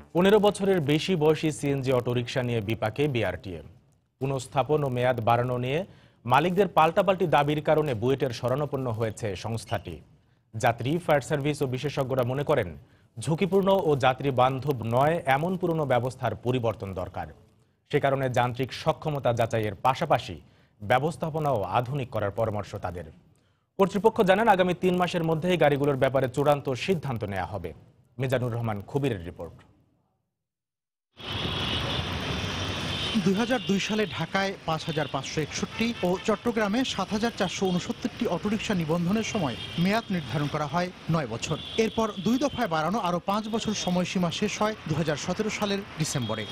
15 বছরের বেশি বয়সী সিএনজি অটোরিকশা নিয়ে বিপাকে বিআরটিএ। পুনঃস্থাপন ও মেয়াদ বাড়ানো নিয়ে মালিকদের পাল্টাপাল্টি দাবির কারণে বুয়েটের শরণাপন্ন হয়েছে সংস্থাটি। যাত্রী, ফায়ার সার্ভিস ও বিশেষজ্ঞরা মনে করেন ঝুঁকিপূর্ণ ও যাত্রী বান্ধব নয় এমন পুরনো ব্যবস্থার পরিবর্তন দরকার। সে কারণে যান্ত্রিক সক্ষমতা যাচাইয়ের পাশাপাশি ব্যবস্থাপনাও আধুনিক করার পরামর্শ তাদের। কর্তৃপক্ষ জানান আগামী 3 মাসের মধ্যেই গাড়িগুলোর ব্যাপারে চূড়ান্ত সিদ্ধান্ত নেওয়া হবে। মিজানুর রহমান খবিরের রিপোর্ট। 2002 সালে ঢাকায় 5561 ও চট্টগ্রামে 7469টি অটোরিকশা নিবন্ধনের সময় মেয়াদ নির্ধারণ করা হয় 9 বছর। এরপর 2 দফায় বাড়ানো আরও 5 বছর সময়সীমা শেষ হয় 2017 সালের ডিসেম্বরে।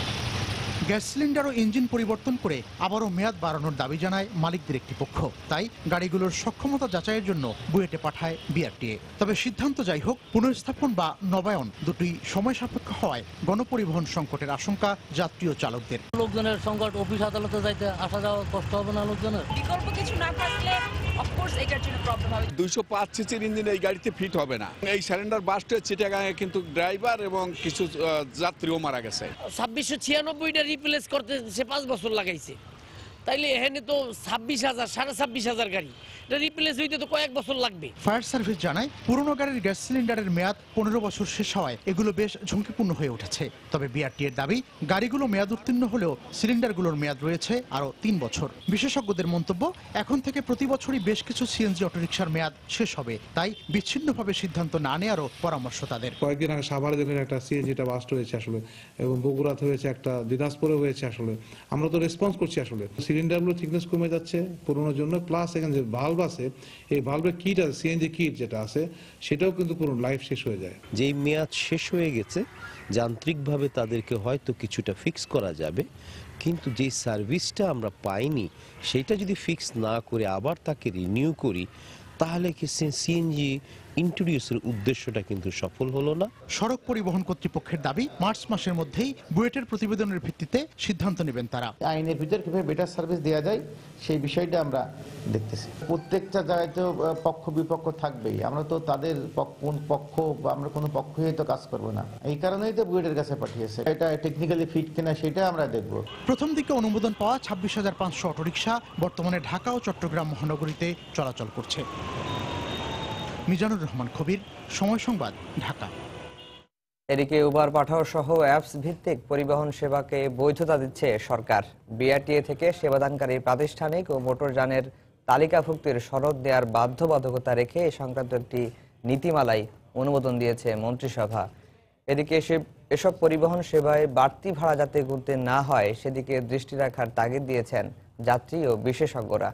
গ্যাস সিলিন্ডার ও ইঞ্জিন পরিবর্তন করে আবারও মেয়াদ বাড়ানোর দাবি জানায় মালিকদের একটি পক্ষ। তাই গাড়িগুলোর সক্ষমতা যাচাইয়ের জন্য বুয়েটে পাঠায় বিআরটিএ। তবে সিদ্ধান্ত যাই হোক, পুনঃস্থাপন বা নবায়ন দুটি সময় সাপেক্ষ হওয়ায় গণপরিবহন সংকটের আশঙ্কা যাত্রী ও চালকদের। লোকজনের সংকট, অফিস আদালতে যাইতে আসা যাওয়া কষ্ট হবে না লোকজনের। বিকল্প কিছু না থাকলে অফকোর্স এটার জন্য প্রবলেম হবে। 205 সিসির ইঞ্জিন এই গাড়িতে ফিট হবে না। এই সিলিন্ডার বাস্ট হয়ে চিটাগাঙে কিন্তু ড্রাইভার এবং কিছু যাত্রীও মারা গেছে। 2696টা রিপ্লেস করতে সে 5 বছর লাগাইছে, তাইলে এখানে তো 26,000 26,500 গাড়ি রিপ্লেস হইতে তো কয়েক বছর লাগবে। ফায়ার সার্ভিস জানায় পুরনো গাড়ির গ্যাস সিলিন্ডারের মেয়াদ 15 বছর শেষ হওয়ায় এগুলো বেশ ঝুঁকিপূর্ণ হয়ে উঠেছে। তবে বিআরটিএর দাবি, গাড়িগুলো মেয়াদ উত্তীর্ণ হলেও সিলিন্ডারগুলোর মেয়াদ রয়েছে আরও 3 বছর। বিশেষজ্ঞদের মন্তব্য, এখন থেকে প্রতি বছরই বেশ কিছু সিএনজি অটোরিকশার মেয়াদ শেষ হবে। তাই বিচ্ছিন্নভাবে সিদ্ধান্ত না নেওয়ারও পরামর্শ তাদের। কয়েকদিন আগে সাভারে দেখেন একটা সিএনজিটা বাস্ট হয়েছে আসলে, এবং বগুড়াতে হয়েছে, একটা দিনাজপুরে হয়েছে। আসলে আমরা তো রেসপন্স করছি। আসলে সিলিন্ডারগুলো থিকনেস কমে যাচ্ছে পুরোনোর জন্য, প্লাস এখানে যে ভালভ আছে, এই ভালভের কিট আছে, সিএনজি কিট যেটা আছে, সেটাও কিন্তু পুরো লাইফ শেষ হয়ে যায়। যেই মেয়াদ শেষ হয়ে গেছে, যান্ত্রিকভাবে তাদেরকে হয়তো কিছুটা ফিক্স করা যাবে, কিন্তু যে সার্ভিসটা আমরা পাইনি সেটা যদি ফিক্স না করে আবার তাকে রিনিউ করি, তাহলে কি সিএনজি ইন্ট্রোডিউসের উদ্দেশ্যটা কিন্তু সফল হলো না। সড়ক পরিবহন কর্তৃপক্ষের দাবি, মার্চ মাসের মধ্যেই বুয়েটের প্রতিবেদনের ভিত্তিতে সিদ্ধান্ত নেবেন তারা। আইনের ভিতরে কিভাবে বেটার সার্ভিস দেওয়া যায় সেই বিষয়টা আমরা দেখতেছি। প্রত্যেকটা জায়গায় তো পক্ষ বিপক্ষ থাকবেই, আমরা তো তাদের কোন পক্ষ বা আমরা কোনো পক্ষ হয়ে তো কাজ করবো না। এই কারণেই তো বুয়েটের কাছে পাঠিয়েছে, এটা টেকনিক্যালি ফিট কিনা সেটা আমরা দেখব। প্রথম দিকে অনুমোদন পাওয়া 26,500 অটোরিকশা বর্তমানে ঢাকা ও চট্টগ্রাম মহানগরীতে চলাচল করছে। মিজানুর রহমান খবির, সময় সংবাদ, ঢাকা। এদিকে উবার পাঠাও সহ অ্যাপস ভিত্তিক পরিবহন সেবাকে বৈধতা দিচ্ছে সরকার। বিআরটিএ থেকে সেবাদানকারী প্রাতিষ্ঠানিক ও মোটরযানের তালিকাভুক্তির সনদ দেওয়ার বাধ্যবাধকতা রেখে এ সংক্রান্ত একটি নীতিমালায় অনুমোদন দিয়েছে মন্ত্রিসভা। এদিকে এসব পরিবহন সেবায় বাড়তি ভাড়া যাতে গুনতে না হয় সেদিকে দৃষ্টি রাখার তাগিদ দিয়েছেন যাত্রী ও বিশেষজ্ঞরা।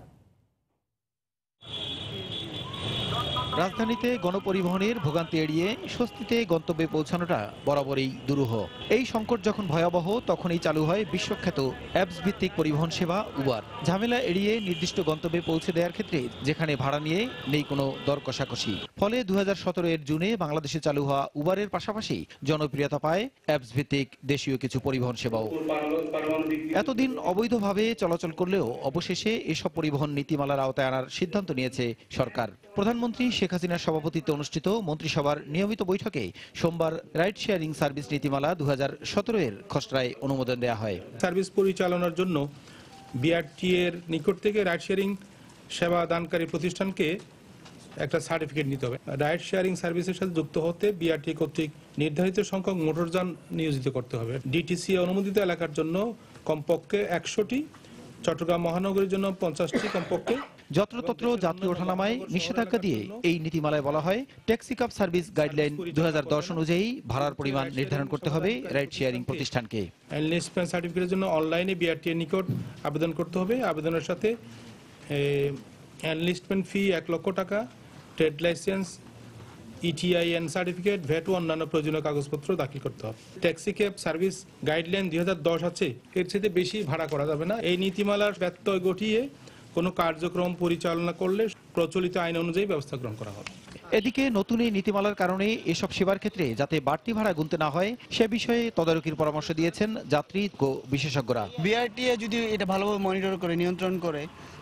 রাজধানীতে গণপরিবহনের ভোগান্তি এড়িয়ে স্বস্তিতে গন্তব্যে পৌঁছানোটা বরাবরই দুরূহ। এই সংকট যখন ভয়াবহ, তখনই চালু হয় বিশ্বখ্যাত অ্যাপস ভিত্তিক পরিবহন সেবা উবার। ঝামেলা এড়িয়ে নির্দিষ্ট গন্তব্যে পৌঁছে দেওয়ার ক্ষেত্রে যেখানে ভাড়া নিয়ে নেই কোনো দর কষাকষি। ফলে 2017 এর জুনে বাংলাদেশে চালু হওয়া উবারের পাশাপাশি জনপ্রিয়তা পায় অ্যাপস ভিত্তিক দেশীয় কিছু পরিবহন সেবাও। এতদিন অবৈধভাবে চলাচল করলেও অবশেষে এসব পরিবহন নীতিমালার আওতায় আনার সিদ্ধান্ত নিয়েছে সরকার। প্রধানমন্ত্রী শেখ হাসিনার সভাপতিত্বে অনুষ্ঠিত মন্ত্রিসভার নিয়মিত বৈঠকে সোমবার রাইড শেয়ারিং সার্ভিস নীতিমালা 2017 এর খসড়ায় অনুমোদন দেওয়া হয়। সার্ভিস পরিচালনার জন্য বিআরটিএর নিকট থেকে রাইড শেয়ারিং সেবা দানকারী প্রতিষ্ঠানকে একটা সার্টিফিকেট নিতে হবে। রাইড শেয়ারিং সার্ভিসের সাথে যুক্ত হতে বিআরটিএ কর্তৃক নির্ধারিত সংখ্যক মোটরযান নিয়োজিত করতে হবে। ডিটিসি অনুমোদিত এলাকার জন্য কমপক্ষে 100টি, চট্টগ্রাম মহানগরীর জন্য 50টি কমপক্ষে। যত্রতত্র যাত্রী ওঠানামায় নিষেধাজ্ঞা দিয়ে এই নীতিমালায় বলা হয়, ট্যাক্সি কাপ সার্ভিস গাইডলাইন 2010 অনুযায়ী ভাড়ার পরিমাণ নির্ধারণ করতে হবে রাইড শেয়ারিং প্রতিষ্ঠানকে। এনলিস্টমেন্ট সার্টিফিকেটের জন্য অনলাইনে বিআরটিএর নিকট আবেদন করতে হবে। আবেদনের সাথে এনলিস্টমেন্ট ফি 1 লক্ষ টাকা, trade licence, ETIN certificate, VAT ও অন্যান্য প্রয়োজনীয় কাগজপত্র দাখিল করতে হবে। ট্যাক্সি ক্যাব সার্ভিস গাইডলাইন 2010 আছে, এর চেয়ে বেশি ভাড়া করা যাবে না। এই নীতিমালার ব্যত্যয় ঘটিয়ে কোনো কার্যক্রম পরিচালনা করলে প্রচলিত আইন অনুযায়ী ব্যবস্থা গ্রহণ করা হবে। এদিকে নতুন এই নীতিমালার কারণে এসব সেবার ক্ষেত্রে যাতে বাড়তি ভাড়া গুনতে না হয় সে বিষয়ে তদারকির পরামর্শ দিয়েছেন যাত্রী ও বিশেষজ্ঞরা। বিআরটিএ যদি এটা ভালোভাবে মনিটর করে, নিয়ন্ত্রণ করে,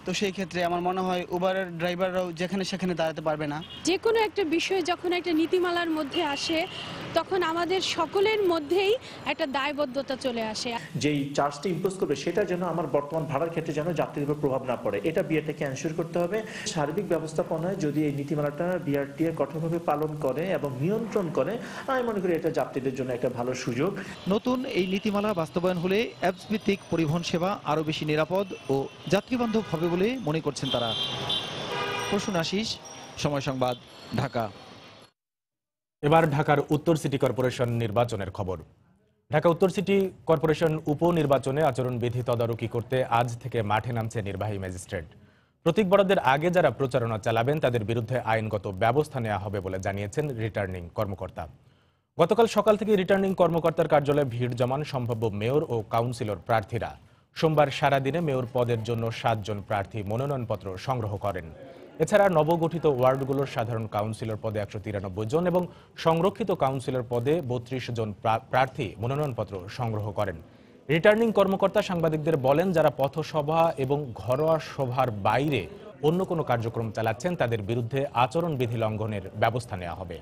তো সেই ক্ষেত্রে আমার মনে হয় উবারের ড্রাইভাররাও যেখানে সেখানে দাঁড়াতে পারবে না। যে কোনো একটা বিষয় যখন একটা নীতিমালার মধ্যে আসে তখন আমাদের সকলের মধ্যেই একটা দায়বদ্ধতা চলে আসে। যেই চার্জটি ইম্পোজ করবে সেটা যেন আমার বর্তমান ভাড়ার ক্ষেত্রে যেন যাত্রীদের উপর প্রভাব না পড়ে, এটা বিআরটিকে এনশিওর করতে হবে। সার্বিক ব্যবস্থাপনায় যদি এই নীতিমালাটা বিআরটিএ কঠোরভাবে পালন করে এবং নিয়ন্ত্রণ করে, আমি মনে করি এটা যাত্রীদের জন্য একটা ভালো সুযোগ। নতুন এই নীতিমালা বাস্তবায়ন হলে অ্যাপস ভিত্তিক পরিবহন সেবা আরও বেশি নিরাপদ ও যাত্রীবান্ধব হবে বলে মনে করছেন তারা। প্রসূন আশিস, সময় সংবাদ, ঢাকা। এবার ঢাকার উত্তর সিটি কর্পোরেশন নির্বাচনের খবর। ঢাকা উত্তর সিটি কর্পোরেশন উপনির্বাচনে আচরণবিধি তদারকি করতে আজ থেকে মাঠে নামছে নির্বাহী ম্যাজিস্ট্রেট। প্রতীক বরাদ্দের আগে যারা প্রচারণা চালাবেন তাদের বিরুদ্ধে আইনগত ব্যবস্থা নেওয়া হবে বলে জানিয়েছেন রিটার্নিং কর্মকর্তা। গতকাল সকাল থেকে রিটার্নিং কর্মকর্তার কার্যালয়ে ভিড় জমান সম্ভাব্য মেয়র ও কাউন্সিলর প্রার্থীরা। সোমবার সারাদিনে মেয়র পদের জন্য 7 জন প্রার্থী মনোনয়নপত্র সংগ্রহ করেন। এছাড়া নবগঠিত ওয়ার্ডগুলোর সাধারণ কাউন্সিলর পদে 193 জন এবং সংরক্ষিত কাউন্সিলর পদে 32 জন প্রার্থী মনোনয়নপত্র সংগ্রহ করেন। রিটার্নিং কর্মকর্তা সাংবাদিকদের বলেন, যারা পথসভা এবং ঘরোয়া সভার বাইরে অন্য কোনো কার্যক্রম চালাচ্ছেন তাদের বিরুদ্ধে আচরণবিধি লঙ্ঘনের ব্যবস্থা নেওয়া হবে।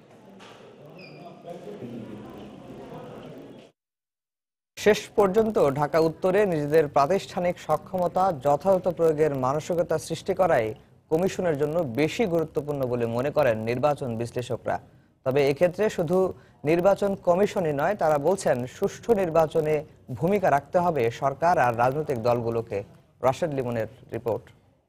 শেষ পর্যন্ত ঢাকা উত্তরে নিজেদের প্রাতিষ্ঠানিক সক্ষমতা যথাযথ প্রয়োগের মানসিকতা সৃষ্টি করাই কমিশনের জন্য বেশি গুরুত্বপূর্ণ বলে মনে করেন নির্বাচন বিশ্লেষকরা। তবে এক্ষেত্রে শুধু নির্বাচন কমিশনই নয়, তারা বলছেন সুষ্ঠু নির্বাচনে ভূমিকা রাখতে হবে সরকার আর রাজনৈতিক দলগুলোকে। রাশেদ লিমনের রিপোর্ট।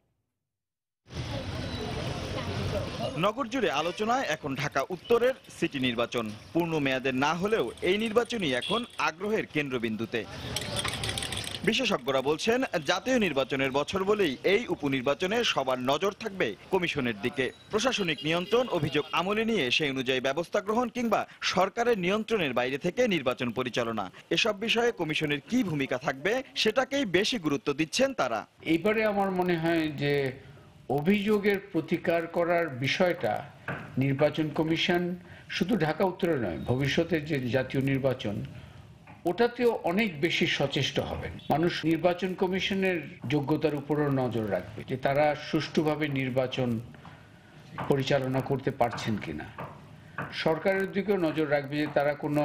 নগর জুড়ে আলোচনায় এখন ঢাকা উত্তরের সিটি নির্বাচন। পূর্ণ মেয়াদের না হলেও এই নির্বাচনই এখন আগ্রহের কেন্দ্রবিন্দুতে। বিশেষজ্ঞরা বলছেন, জাতীয় নির্বাচনের বছর বলেই এই উপনির্বাচনে সবার নজর থাকবে কমিশনের দিকে। প্রশাসনিক নিয়ন্ত্রণ অভিযোগ আমলে নিয়ে সেই অনুযায়ী ব্যবস্থা গ্রহণ কিংবা সরকারের নিয়ন্ত্রণের বাইরে থেকে নির্বাচন পরিচালনা, এসব বিষয়ে কমিশনের কি ভূমিকা থাকবে সেটাকেই বেশি গুরুত্ব দিচ্ছেন তারা। এইবারে আমার মনে হয় যে অভিযোগের প্রতিকার করার বিষয়টা নির্বাচন কমিশন শুধু ঢাকা উত্তরে নয়, ভবিষ্যতে যে জাতীয় নির্বাচন ওটাতেও অনেক বেশি সচেষ্ট হবেন। মানুষ নির্বাচন কমিশনের যোগ্যতার উপরও নজর রাখবে যে তারা সুষ্ঠুভাবে নির্বাচন পরিচালনা করতে পারছেন কিনা। সরকারের দিকেও নজর রাখবে যে তারা কোনো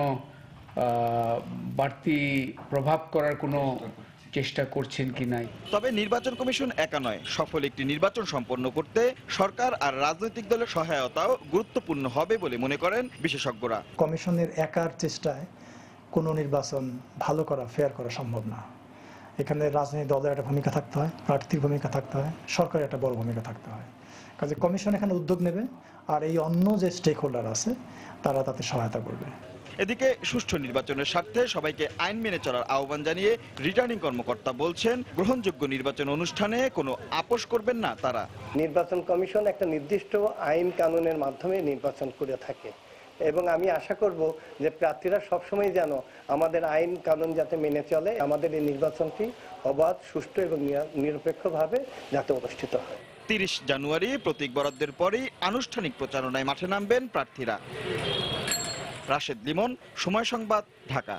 বাড়তি প্রভাব করার কোনো চেষ্টা করছেন কি নাই। তবে নির্বাচন কমিশন একা নয়, সফল একটি নির্বাচন সম্পন্ন করতে সরকার আর রাজনৈতিক দলের সহায়তাও গুরুত্বপূর্ণ হবে বলে মনে করেন বিশেষজ্ঞরা। কমিশনের একার চেষ্টায় কোনো নির্বাচন ভালো করা, ফেয়ার করা সম্ভব না। এখানে রাজনৈতিক দলের একটা ভূমিকা থাকতে হয়, প্রার্থীর ভূমিকা থাকতে হয়, সরকারের একটা বড় ভূমিকা থাকতে হয়। কাজে কমিশন এখানে উদ্যোগ নেবে আর এই অন্য যে স্টেক হোল্ডার আছে তারা তাতে সহায়তা করবে। এদিকে সুষ্ঠু নির্বাচনের স্বার্থে সবাইকে আইন মেনে চলার আহ্বান জানিয়ে রিটার্নিং কর্মকর্তা বলছেন, গ্রহণযোগ্য নির্বাচন অনুষ্ঠানে কোনো আপোষ করবেন না তারা। নির্বাচন কমিশন একটা নির্দিষ্ট আইন কানুনের মাধ্যমে নির্বাচন করে থাকে এবং আমি আশা করব যে প্রার্থীরা সবসময় যেন আমাদের আইন কানুন যাতে মেনে চলে, আমাদের এই নির্বাচনটি অবাধ, সুষ্ঠু এবং নিরপেক্ষভাবে যাতে অনুষ্ঠিত হয়। 30 জানুয়ারি প্রতীক বরাদ্দের পরেই আনুষ্ঠানিক প্রচারণায় মাঠে নামবেন প্রার্থীরা। রাশেদ লিমন, সময় সংবাদ, ঢাকা।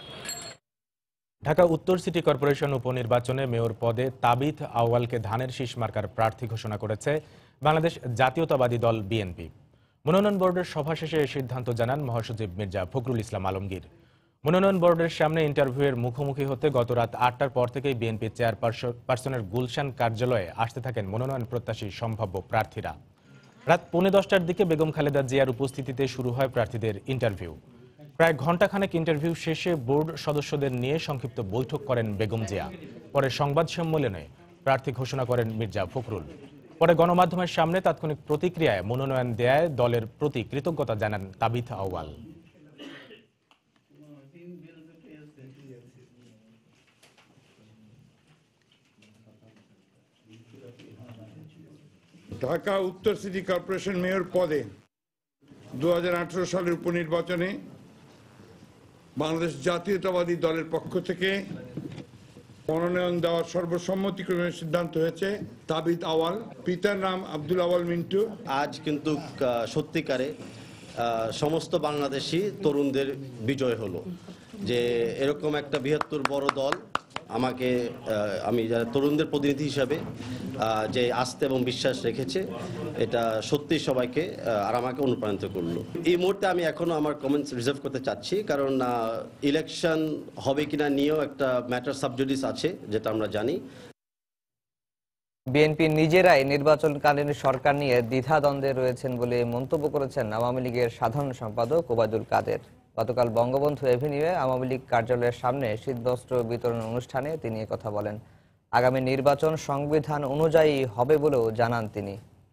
ঢাকা উত্তর সিটি কর্পোরেশন উপনির্বাচনে মেয়র পদে তাবিথ আউয়ালকে ধানের শীষ মার্কার প্রার্থী ঘোষণা করেছে বাংলাদেশ জাতীয়তাবাদী দল বিএনপি। মনোনয়ন বোর্ডের সভা শেষে এই সিদ্ধান্ত জানান মহাসচিব মির্জা ফখরুল ইসলাম আলমগীর। মনোনয়ন বোর্ডের সামনে ইন্টারভিউয়ের মুখোমুখি হতে গত রাত 8টার পর থেকেই বিএনপি চেয়ারপারসনের গুলশান কার্যালয়ে আসতে থাকেন মনোনয়ন প্রত্যাশী সম্ভাব্য প্রার্থীরা। রাত 10:45টার দিকে বেগম খালেদা জিয়ার উপস্থিতিতে শুরু হয় প্রার্থীদের ইন্টারভিউ। প্রায় ঘণ্টাখানেক ইন্টারভিউ শেষে বোর্ড সদস্যদের নিয়ে সংক্ষিপ্ত বৈঠক করেন বেগম জিয়া। পরে সংবাদ সম্মেলনে প্রার্থী ঘোষণা করেন মির্জা ফখরুল। পরে গণমাধ্যমের সামনে তাৎক্ষণিক প্রতিক্রিয়ায় মনোনয়ন দেয়ায় দলের প্রতি কৃতজ্ঞতা জানান তাবিথ আউয়াল। ঢাকা উত্তর সিটি কর্পোরেশন মেয়র পদে 2018 সালের উপনির্বাচনে বাংলাদেশ জাতীয়তাবাদী দলের পক্ষ থেকে মনোনয়ন দেওয়ার সর্বসম্মতিক্রমে সিদ্ধান্ত হয়েছে তাবিথ আউয়াল। পিতার নাম আব্দুল আউয়াল মিন্টু। আজ কিন্তু সত্যিকারে সমস্ত বাংলাদেশি তরুণদের বিজয় হলো যে এরকম একটা বৃহত্তর বড় দল আমাকে আমি যারা তরুণদের প্রতিনিধি হিসাবে যে আস্থা এবং বিশ্বাস রেখেছে, এটা সত্যি সবাইকে আর আমাকে অনুপ্রাণিত করলো। এই মুহূর্তে আমি এখনো আমার কমেন্টস রিজার্ভ করতে চাচ্ছি, কারণ ইলেকশন হবে কিনা নিয়েও একটা ম্যাটার সাবজুডিস আছে, যেটা আমরা জানি। বিএনপি নিজেরাই নির্বাচনকালীন সরকার নিয়ে দ্বিধাদ্বন্দ্বে রয়েছেন বলে মন্তব্য করেছেন আওয়ামী লীগের সাধারণ সম্পাদক ওবায়দুল কাদের। গতকাল বঙ্গবন্ধু এভিনিউয়ে আওয়ামী লীগ কার্যালয়ের সামনে শীতবস্ত্র বিতরণ অনুষ্ঠানে তিনি কথা বলেন। আগামী নির্বাচন সংবিধান অনুযায়ী হবে বলেও জানান তিনি।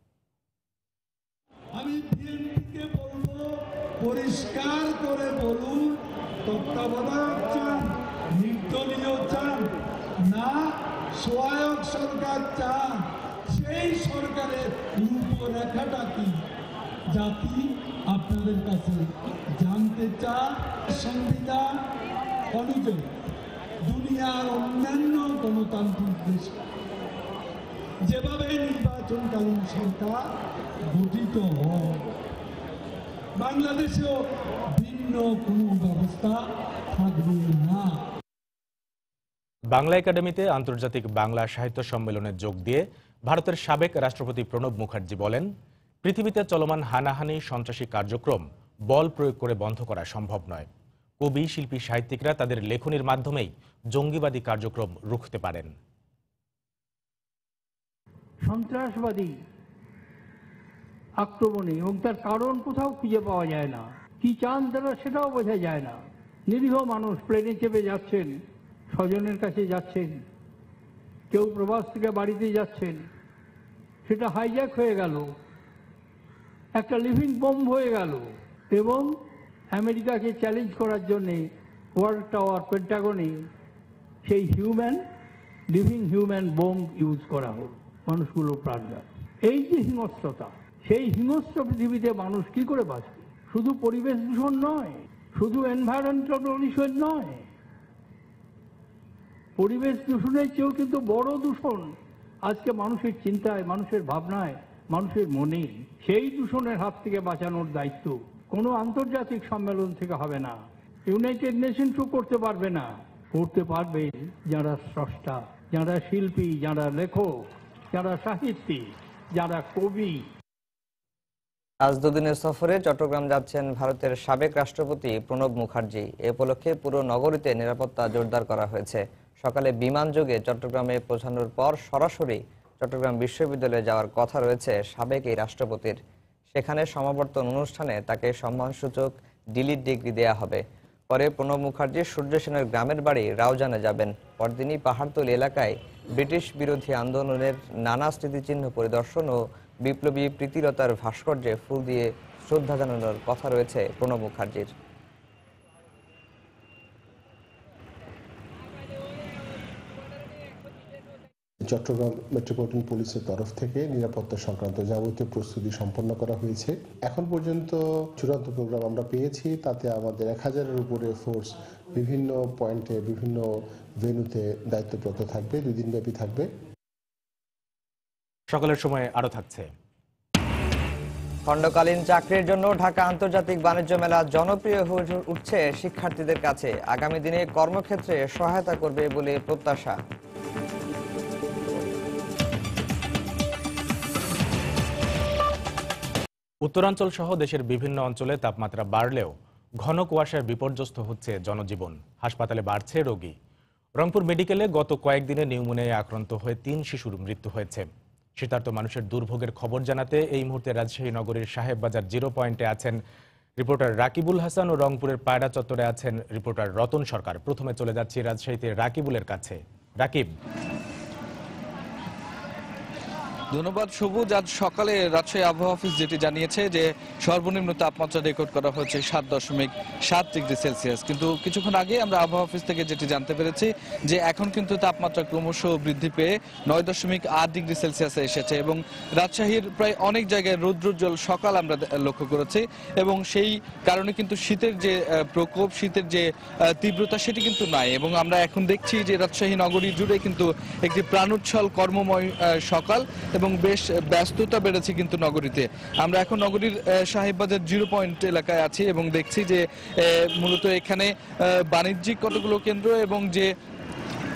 আমি বিএনপিকে বলবো, পরিষ্কার করে বলুন, তত্ত্বাবধায়ক চান, নির্দলীয় চান না সহায়ক সরকার চান, সেই সরকারের রূপরেখাটা কি জাতি আপনাদের কাছে জানতে চান। সংবিধান অনুযায়ী দুনিয়ার অন্যান্য গণতান্ত্রিক দেশে যেভাবে নির্বাচনকালীন সরকার গঠিত হয়, বাংলাদেশেও ভিন্ন কোনো ব্যবস্থা থাকবে না। বাংলা একাডেমিতে আন্তর্জাতিক বাংলা সাহিত্য সম্মেলনে যোগ দিয়ে ভারতের সাবেক রাষ্ট্রপতি প্রণব মুখার্জি বলেন, পৃথিবীতে চলমান হানাহানি সন্ত্রাসী কার্যক্রম বল প্রয়োগ করে বন্ধ করা সম্ভব নয়। কবি, শিল্পী, সাহিত্যিকরা তাদের লেখনীর মাধ্যমেই জঙ্গিবাদী কার্যক্রম রুখতে পারেন। সন্ত্রাসবাদী আক্রমণে এবং তার কারণ কোথাও খুঁজে পাওয়া যায় না, কি চান তারা সেটাও বোঝা যায় না। নিরীহ মানুষ প্লেনে চেপে যাচ্ছেন, স্বজনের কাছে যাচ্ছেন, কেউ প্রবাস থেকে বাড়িতে যাচ্ছেন, সেটা হাইজ্যাক হয়ে গেল, একটা লিভিং বম্ব হয়ে গেল এবং আমেরিকাকে চ্যালেঞ্জ করার জন্যে ওয়ার্ল্ড টাওয়ার, পেন্টাগনে সেই লিভিং হিউম্যান বোম্ব ইউজ করা হল, মানুষগুলো প্রাণ গেল। এই যে হিংস্রতা, সেই হিংস্র পৃথিবীতে মানুষ কি করে বাঁচবে? শুধু পরিবেশ দূষণ নয়, শুধু এনভায়রনমেন্টাল পলিউশন নয়, পরিবেশ দূষণের চেয়েও কিন্তু বড় দূষণ আজকে মানুষের চিন্তায়, মানুষের ভাবনায়, মানুষের মনে। সেই দূষণের হাত থেকে বাঁচানোর দায়িত্ব কোনো আন্তর্জাতিক সম্মেলন থেকে হবে না, ইউনাইটেড নেশনসও করতে পারবে না। করতে পারবে যারা স্রষ্টা, যারা শিল্পী, যারা লেখক, যারা সাহিত্যিক, যারা কবি। আজ দুদিনের সফরে চট্টগ্রাম যাচ্ছেন ভারতের সাবেক রাষ্ট্রপতি প্রণব মুখার্জি। এ উপলক্ষে পুরো নগরীতে নিরাপত্তা জোরদার করা হয়েছে। সকালে বিমানযোগে চট্টগ্রামে পৌঁছানোর পর সরাসরি চট্টগ্রাম বিশ্ববিদ্যালয়ে যাওয়ার কথা রয়েছে সাবেক এই রাষ্ট্রপতির। সেখানে সমাবর্তন অনুষ্ঠানে তাকে সম্মানসূচক ডিলিট ডিগ্রি দেয়া হবে। পরে প্রণব মুখার্জি সূর্য সেনের গ্রামের বাড়ি রাউজানে যাবেন। পরদিনই পাহাড়তলী এলাকায় ব্রিটিশ বিরোধী আন্দোলনের নানা স্মৃতিচিহ্ন পরিদর্শন ও বিপ্লবী প্রীতিলতার ভাস্কর্যে ফুল দিয়ে শ্রদ্ধা জানানোর কথা রয়েছে প্রণব মুখার্জির। চট্টগ্রাম মেট্রোপলিটন পুলিশের তরফ থেকে নিরাপত্তা সংক্রান্ত যাবতীয় প্রস্তুতি সম্পন্ন করা হয়েছে। এখন পর্যন্ত চূড়ান্ত প্রোগ্রাম আমরা পেয়েছি, তাতে আমাদের 1000-এর উপরে ফোর্স বিভিন্ন পয়েন্টে, বিভিন্ন ভেন্যুতে দায়িত্বরত থাকবে, 2 দিনব্যাপী থাকবে। সকালের সময় আরো থাকছে। খণ্ডকালীন চাকরির জন্য ঢাকা আন্তর্জাতিক বাণিজ্য মেলা জনপ্রিয় হয়ে উঠছে শিক্ষার্থীদের কাছে। আগামী দিনে কর্মক্ষেত্রে সহায়তা করবে বলে প্রত্যাশা। উত্তরাঞ্চল সহ দেশের বিভিন্ন অঞ্চলে তাপমাত্রা বাড়লেও ঘন কুয়াশায় বিপর্যস্ত হচ্ছে জনজীবন। হাসপাতালে বাড়ছে রোগী। রংপুর মেডিকেলে গত কয়েকদিনে নিউমোনিয়ায় আক্রান্ত হয়ে 3 শিশুর মৃত্যু হয়েছে। শীতার্ত মানুষের দুর্ভোগের খবর জানাতে এই মুহূর্তে রাজশাহী নগরীর সাহেববাজার 0 পয়েন্টে আছেন রিপোর্টার রাকিবুল হাসান ও রংপুরের পায়রা চত্বরে আছেন রিপোর্টার রতন সরকার। প্রথমে চলে যাচ্ছি রাজশাহীতে রাকিবুলের কাছে। রাকিব, ধন্যবাদ সবুজ। আজ সকালে রাজশাহী আবহাওয়া অফিস যেটি জানিয়েছে যে সর্বনিম্ন তাপমাত্রা রেকর্ড করা হয়েছে 7.7 ডিগ্রি সেলসিয়াস, কিন্তু কিছুক্ষণ আগে আমরা আবহাওয়া অফিস থেকে যেটি জানতে পেরেছি যে এখন কিন্তু তাপমাত্রা ক্রমশ বৃদ্ধি পেয়ে 9.8 ডিগ্রি সেলসিয়াসে এসেছে এবং রাজশাহীর প্রায় অনেক জায়গায় রৌদ্রোজ্জ্বল সকাল আমরা লক্ষ্য করেছি এবং সেই কারণে কিন্তু শীতের যে প্রকোপ, শীতের যে তীব্রতা সেটি কিন্তু নাই এবং আমরা এখন দেখছি যে রাজশাহী নগরী জুড়ে কিন্তু একটি প্রাণোচ্ছল কর্মময় সকাল এবং বেশ ব্যস্ততা বেড়েছে কিন্তু নগরীতে। আমরা এখন নগরীর সাহেববাজার 0 পয়েন্ট এলাকায় আছি এবং দেখছি যে মূলত এখানে বাণিজ্যিক কতগুলো কেন্দ্র এবং যে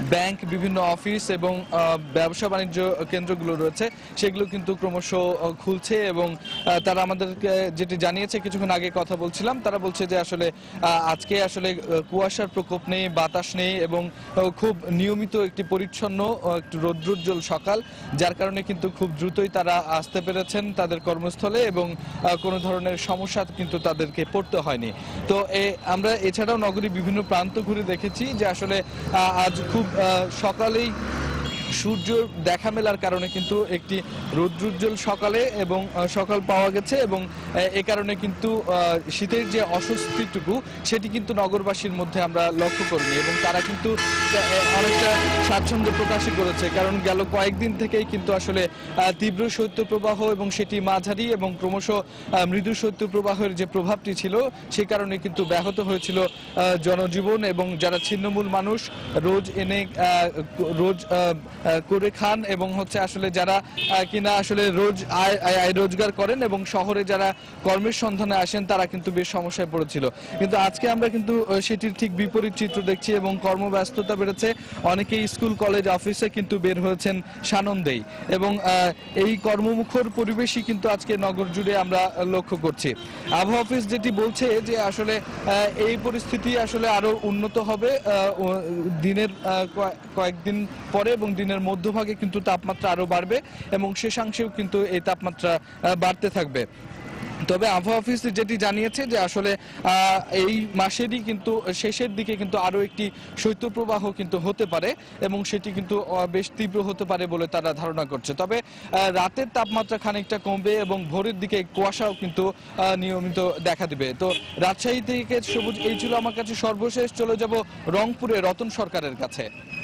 ব্যাংক, বিভিন্ন অফিস এবং ব্যবসা বাণিজ্য কেন্দ্রগুলো রয়েছে সেগুলো কিন্তু ক্রমশ খুলছে এবং তারা আমাদেরকে যেটি জানিয়েছে, কিছুক্ষণ আগে কথা বলছিলাম, তারা বলছে যে আসলে আজকে আসলে কুয়াশার প্রকোপ নেই, বাতাস নেই এবং খুব নিয়মিত একটি পরিচ্ছন্ন একটু রৌদ্রোজ্জ্বল সকাল, যার কারণে কিন্তু খুব দ্রুতই তারা আসতে পেরেছেন তাদের কর্মস্থলে এবং কোনো ধরনের সমস্যা কিন্তু তাদেরকে পড়তে হয়নি। তো আমরা এছাড়াও নগরীর বিভিন্ন প্রান্ত ঘুরে দেখেছি যে আসলে আজ খুব সকালেই সূর্য দেখা মেলার কারণে কিন্তু একটি রৌদ্রোজ্জ্বল সকালে এবং সকাল পাওয়া গেছে এবং এ কারণে কিন্তু শীতের যে অস্বস্তিটুকু সেটি কিন্তু নগরবাসীর মধ্যে আমরা লক্ষ্য করিনি এবং তারা কিন্তু অনেকটা স্বাচ্ছন্দ্য প্রকাশই করেছে, কারণ গেল কয়েকদিন থেকেই কিন্তু আসলে তীব্র শৈত্যপ্রবাহ এবং সেটি মাঝারি এবং ক্রমশ মৃদু শৈত্যপ্রবাহের যে প্রভাবটি ছিল সে কারণে কিন্তু ব্যাহত হয়েছিল জনজীবন এবং যারা ছিন্নমূল মানুষ রোজ এনে রোজ করে খান এবং হচ্ছে আসলে যারা কিনা আসলে রোজ আয় রোজগার করেন এবং শহরে যারা কর্মের সন্ধানে আসেন তারা কিন্তু বেশ সমস্যায় পড়েছিল। কিন্তু আজকে আমরা কিন্তু সেটির ঠিক বিপরীত চিত্র দেখছি এবং কর্মব্যস্ততা বেড়েছে, অনেকেই স্কুল কলেজ অফিসে কিন্তু বের হয়েছেন সানন্দেই এবং এই কর্মমুখর পরিবেশই কিন্তু আজকে নগর জুড়ে আমরা লক্ষ্য করছি। আবহাওয়া অফিস যেটি বলছে যে আসলে এই পরিস্থিতি আসলে আরো উন্নত হবে দিনের কয়েকদিন পরে এবং দিনের মধ্যভাগে কিন্তু তাপমাত্রা আরো বাড়বে এবং শেষাংশেও কিন্তু এই তাপমাত্রা বাড়তে থাকবে। তবে আবহাওয়া অফিস যেটি জানিয়েছে যে আসলে এই মাসেরই কিন্তু শেষের দিকে কিন্তু আরো একটি শৈত্যপ্রবাহ কিন্তু হতে পারে এবং সেটি কিন্তু বেশ তীব্র হতে পারে বলে তারা ধারণা করছে। তবে রাতের তাপমাত্রা খানিকটা কমবে এবং ভোরের দিকে কুয়াশাও কিন্তু নিয়মিত দেখা দিবে। তো রাজশাহী থেকে সবুজ, এই ছিল আমার কাছে সর্বশেষ। চলে যাব রংপুরে রতন সরকারের কাছে।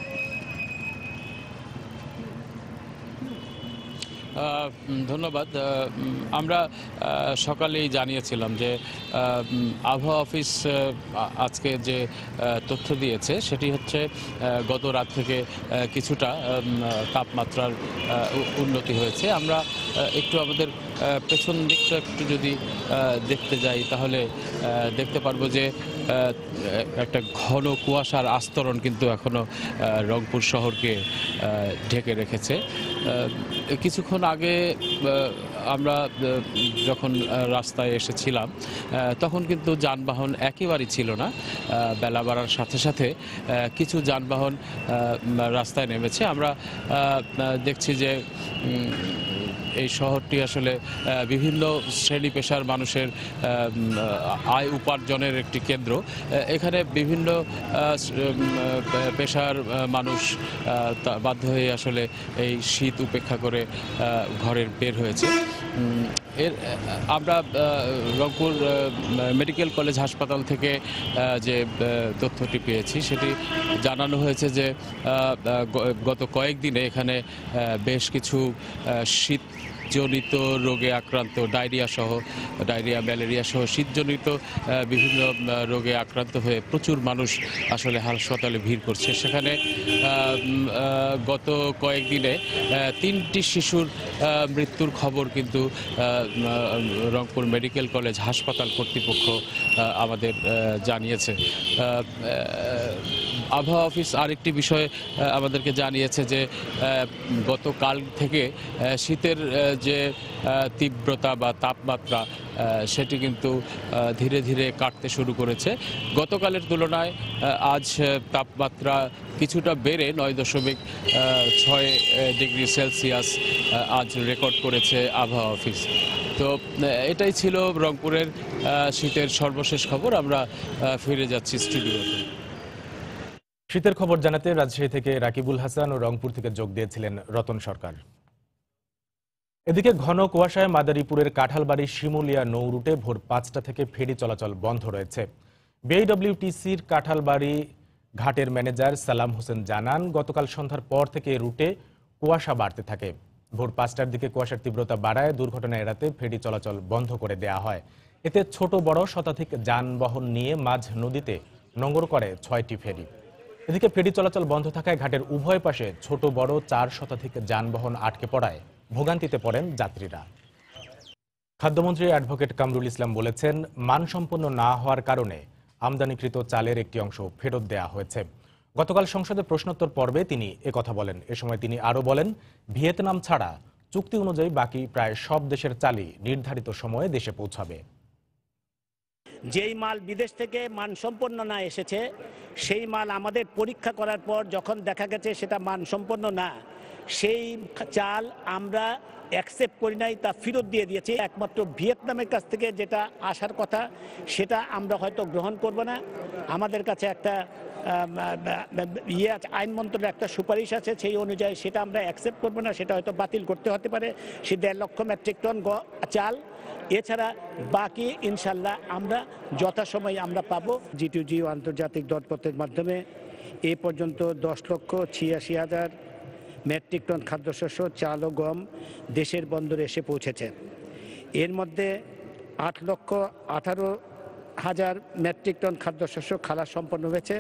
ধন্যবাদ। আমরা সকালেই জানিয়েছিলাম যে আবহাওয়া অফিস আজকে যে তথ্য দিয়েছে সেটি হচ্ছে গত রাত থেকে কিছুটা তাপমাত্রার উন্নতি হয়েছে। আমরা একটু আমাদের পেছন দিকটা একটু যদি দেখতে যাই তাহলে দেখতে পারবো যে একটা ঘন কুয়াশার আস্তরণ কিন্তু এখনো রংপুর শহরকে ঢেকে রেখেছে। কিছুক্ষণ আগে আমরা যখন রাস্তায় এসেছিলাম তখন কিন্তু যানবাহন একেবারেই ছিল না। বেলা বাড়ার সাথে সাথে কিছু যানবাহন রাস্তায় নেমেছে। আমরা দেখছি যে এই শহরটি আসলে বিভিন্ন শ্রেণী পেশার মানুষের আয় উপার্জনের একটি কেন্দ্র। এখানে বিভিন্ন পেশার মানুষ বাধ্য হয়ে আসলে এই শীত উপেক্ষা করে ঘরের বের হয়েছে। আমরা রংপুর মেডিকেল কলেজ হাসপাতাল থেকে যে তথ্যটি পেয়েছি সেটি জানানো হয়েছে যে গত কয়েকদিনে এখানে বেশ কিছু শীতজনিত রোগে আক্রান্ত, ডায়রিয়া ম্যালেরিয়া সহ শীতজনিত বিভিন্ন রোগে আক্রান্ত হয়ে প্রচুর মানুষ আসলে হাসপাতালে ভিড় করছে। সেখানে গত কয়েকদিনে 3টি শিশুর মৃত্যুর খবর কিন্তু রংপুর মেডিকেল কলেজ হাসপাতাল কর্তৃপক্ষ আমাদের জানিয়েছে। আবহাওয়া অফিস আরেকটি বিষয় আমাদেরকে জানিয়েছে যে গতকাল থেকে শীতের যে তীব্রতা বা তাপমাত্রা সেটি কিন্তু ধীরে ধীরে কাটতে শুরু করেছে। গতকালের তুলনায় আজ তাপমাত্রা কিছুটা বেড়ে 9.6 ডিগ্রি সেলসিয়াস আজ রেকর্ড করেছে আবহাওয়া অফিস। তো এটাই ছিল রংপুরের শীতের সর্বশেষ খবর। আমরা ফিরে যাচ্ছি স্টুডিওতে। শীতের খবর জানাতে রাজশাহী থেকে রাকিবুল হাসান ও রংপুর থেকে যোগ দিয়েছিলেন রতন সরকার। এদিকে ঘন কুয়াশায় মাদারীপুরের কাঁঠালবাড়ি শিমুলিয়া নৌ রুটে ভোর 5টা থেকে ফেরি চলাচল বন্ধ রয়েছে। বিআইডব্লিউটিসির কাঁঠালবাড়ি ঘাটের ম্যানেজার সালাম হোসেন জানান, গতকাল সন্ধ্যার পর থেকে রুটে কুয়াশা বাড়তে থাকে। ভোর 5টার দিকে কুয়াশার তীব্রতা বাড়ায় দুর্ঘটনা এড়াতে ফেরি চলাচল বন্ধ করে দেয়া হয়। এতে ছোট বড় শতাধিক যানবাহন নিয়ে মাঝ নদীতে নোঙর করে 6টি ফেরি। এদিকে ফেরি চলাচল বন্ধ থাকায় ঘাটের উভয় পাশে ছোট বড় 4 শতাধিক যানবাহন আটকে পড়ায় ভোগান্তিতে পড়েন যাত্রীরা। খাদ্যমন্ত্রী অ্যাডভোকেট কামরুল ইসলাম বলেছেন, মানসম্পন্ন না হওয়ার কারণে আমদানিকৃত চালের একটি অংশ ফেরত দেয়া হয়েছে। গতকাল সংসদে প্রশ্নোত্তর পর্বে তিনি একথা বলেন। এ সময় তিনি আরও বলেন, ভিয়েতনাম ছাড়া চুক্তি অনুযায়ী বাকি প্রায় সব দেশের চালই নির্ধারিত সময়ে দেশে পৌঁছাবে। যেই মাল বিদেশ থেকে মানসম্পন্ন না এসেছে, সেই মাল আমাদের পরীক্ষা করার পর যখন দেখা গেছে সেটা মানসম্পন্ন না, সেই চাল আমরা অ্যাকসেপ্ট করি নাই, তা ফেরত দিয়ে দিয়েছি। একমাত্র ভিয়েতনামের কাছ থেকে যেটা আসার কথা সেটা আমরা হয়তো গ্রহণ করব না। আমাদের কাছে একটা আইন মন্ত্রণালয়ের একটা সুপারিশ আছে, সেই অনুযায়ী সেটা আমরা অ্যাকসেপ্ট করব না, সেটা হয়তো বাতিল করতে হতে পারে। সে 1.5 লক্ষ মেট্রিক টন চাল, এছাড়া বাকি ইনশাল্লাহ আমরা যথাসময়ে আমরা পাবো। G2G আন্তর্জাতিক দরপত্রের মাধ্যমে এ পর্যন্ত 10,86,000 মেট্রিক টন খাদ্যশস্য, চাল ও গম দেশের বন্দরে এসে পৌঁছেছে। এর মধ্যে 8,18,000 মেট্রিক টন খাদ্যশস্য খালাস সম্পন্ন হয়েছে।